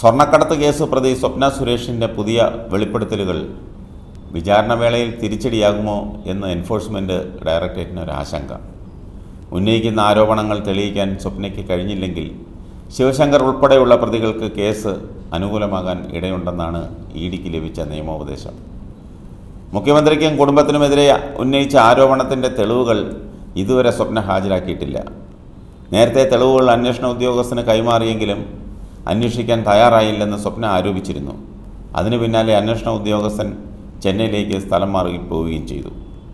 സ്വർണ്ണക്കടത്ത് കേസ് പ്രതി സ്വപ്ന സുരേഷിൻ്റെ പുതിയ വെളിപ്പെടുത്തലുകൾ വിചാരണവേളയിൽ തിരിച്ചടിയാകുമോ എന്ന് എൻഫോഴ്സ്മെൻറ്റ് ഡയറക്ടറേറ്റിന് ഒരു ആശങ്ക. ഉന്നയിക്കുന്ന ആരോപണങ്ങൾ തെളിയിക്കാൻ സ്വപ്നയ്ക്ക് കഴിഞ്ഞില്ലെങ്കിൽ ശിവശങ്കർ ഉൾപ്പെടെയുള്ള പ്രതികൾക്ക് കേസ് അനുകൂലമാകാൻ ഇടയുണ്ടെന്നാണ് ഇഡിക്ക് ലഭിച്ച നിയമോപദേശം. മുഖ്യമന്ത്രിക്കും കുടുംബത്തിനുമെതിരെ ഉന്നയിച്ച ആരോപണത്തിൻ്റെ തെളിവുകൾ ഇതുവരെ സ്വപ്ന ഹാജരാക്കിയിട്ടില്ല. നേരത്തെ തെളിവുകൾ അന്വേഷണ ഉദ്യോഗസ്ഥന് കൈമാറിയെങ്കിലും അന്വേഷിക്കാൻ തയ്യാറായില്ലെന്ന് സ്വപ്ന ആരോപിച്ചിരുന്നു. അതിനു പിന്നാലെ അന്വേഷണ ഉദ്യോഗസ്ഥൻ ചെന്നൈയിലേക്ക് സ്ഥലം മാറി പോവുകയും ചെയ്തു.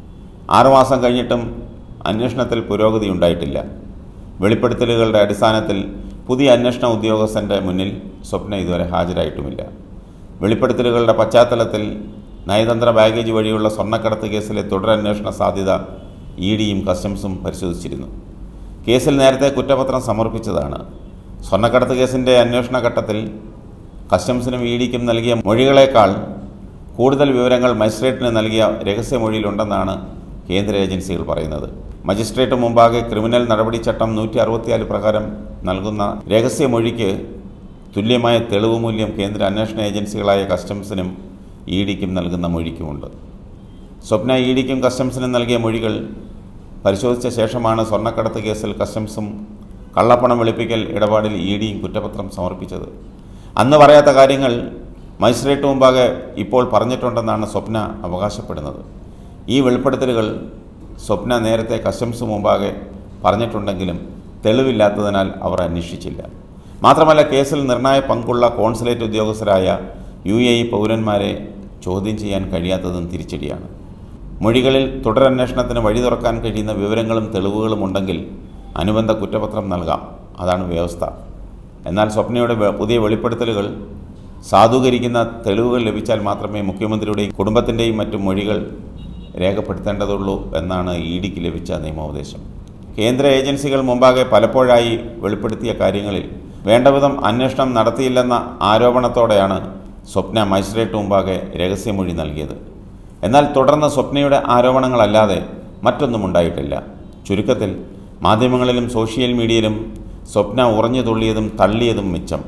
6 മാസം കഴിഞ്ഞിട്ടും അന്വേഷണത്തിൽ പുരോഗതി ഉണ്ടായിട്ടില്ല. വെളിപ്പെടുത്തലുകളുടെ അടിസ്ഥാനത്തിൽ പുതിയ അന്വേഷണ ഉദ്യോഗസ്ഥൻ്റെ മുന്നിൽ സ്വപ്ന ഇതുവരെ ഹാജരായിട്ടുമില്ല. വെളിപ്പെടുത്തലുകളുടെ പശ്ചാത്തലത്തിൽ നയതന്ത്ര ബാഗേജ് വഴിയുള്ള സ്വർണ്ണക്കടത്ത് കേസിലെ തുടരന്വേഷണ സാധ്യത ഇഡിയും കസ്റ്റംസും പരിശോധിച്ചിരുന്നു. കേസിൽ നേരത്തെ കുറ്റപത്രം സമർപ്പിച്ചതാണ്. സ്വർണ്ണക്കടത്ത് കേസിൻ്റെ അന്വേഷണ ഘട്ടത്തിൽ കസ്റ്റംസിനും ഇഡിക്കും നൽകിയ മൊഴികളേക്കാൾ കൂടുതൽ വിവരങ്ങൾ മജിസ്ട്രേറ്റിന് നൽകിയ രഹസ്യമൊഴിയിലുണ്ടെന്നാണ് കേന്ദ്ര ഏജൻസികൾ പറയുന്നത്. മജിസ്ട്രേറ്റ് മുമ്പാകെ ക്രിമിനൽ നടപടിച്ചട്ടം 164 പ്രകാരം നൽകുന്ന രഹസ്യമൊഴിക്ക് തുല്യമായ തെളിവ് മൂല്യം കേന്ദ്ര അന്വേഷണ ഏജൻസികളായ കസ്റ്റംസിനും ഇഡിക്കും നൽകുന്ന മൊഴിക്കുമുണ്ട്. സ്വപ്ന ഇഡിക്കും കസ്റ്റംസിനും നൽകിയ മൊഴികൾ പരിശോധിച്ച ശേഷമാണ് സ്വർണ്ണക്കടത്ത് കേസിൽ കസ്റ്റംസും കള്ളപ്പണം വെളുപ്പിക്കൽ ഇടപാടിൽ ഇഡിയും കുറ്റപത്രം സമർപ്പിച്ചത്. അന്ന് പറയാത്ത കാര്യങ്ങൾ മജിസ്ട്രേറ്റ് മുമ്പാകെ ഇപ്പോൾ പറഞ്ഞിട്ടുണ്ടെന്നാണ് സ്വപ്ന അവകാശപ്പെടുന്നത്. ഈ വെളിപ്പെടുത്തലുകൾ സ്വപ്ന നേരത്തെ കസ്റ്റംസ് മുമ്പാകെ പറഞ്ഞിട്ടുണ്ടെങ്കിലും തെളിവില്ലാത്തതിനാൽ അവർ അന്വേഷിച്ചില്ല. മാത്രമല്ല, കേസിൽ നിർണായക പങ്കുള്ള കോൺസുലേറ്റ് ഉദ്യോഗസ്ഥരായ UAE പൗരന്മാരെ ചോദ്യം ചെയ്യാൻ കഴിയാത്തതും തിരിച്ചടിയാണ്. മൊഴികളിൽ തുടരന്വേഷണത്തിന് വഴി തുറക്കാൻ കഴിയുന്ന വിവരങ്ങളും തെളിവുകളും ഉണ്ടെങ്കിൽ അനുബന്ധ കുറ്റപത്രം നൽകാം. അതാണ് വ്യവസ്ഥ. എന്നാൽ സ്വപ്നയുടെ പുതിയ വെളിപ്പെടുത്തലുകൾ സാധൂകരിക്കുന്ന തെളിവുകൾ ലഭിച്ചാൽ മാത്രമേ മുഖ്യമന്ത്രിയുടെയും കുടുംബത്തിൻ്റെയും മറ്റു മൊഴികൾ രേഖപ്പെടുത്തേണ്ടതുള്ളൂ എന്നാണ് ഇഡിക്ക് ലഭിച്ച നിയമോപദേശം. കേന്ദ്ര ഏജൻസികൾ മുമ്പാകെ പലപ്പോഴായി വെളിപ്പെടുത്തിയ കാര്യങ്ങളിൽ വേണ്ടവിധം അന്വേഷണം നടത്തിയില്ലെന്ന ആരോപണത്തോടെയാണ് സ്വപ്ന മജിസ്ട്രേറ്റ് മുമ്പാകെ രഹസ്യമൊഴി നൽകിയത്. എന്നാൽ തുടർന്ന് സ്വപ്നയുടെ ആരോപണങ്ങളല്ലാതെ മറ്റൊന്നും ഉണ്ടായിട്ടില്ല. ചുരുക്കത്തിൽ മാധ്യമങ്ങളിലും സോഷ്യൽ മീഡിയയിലും സ്വപ്ന ഉറഞ്ഞു തുള്ളിയതും തള്ളിയതും മിച്ചം.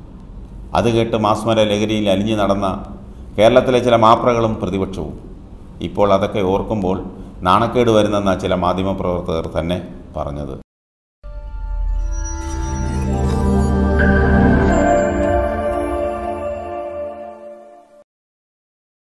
അത് കേട്ട് മാസ്മര ലഹരിയിൽ അലിഞ്ഞു നടന്ന കേരളത്തിലെ ചില മാപ്രകളും പ്രതിപക്ഷവും ഇപ്പോൾ അതൊക്കെ ഓർക്കുമ്പോൾ നാണക്കേട് വരുന്നെന്ന ചില മാധ്യമപ്രവർത്തകർ തന്നെ പറഞ്ഞത്.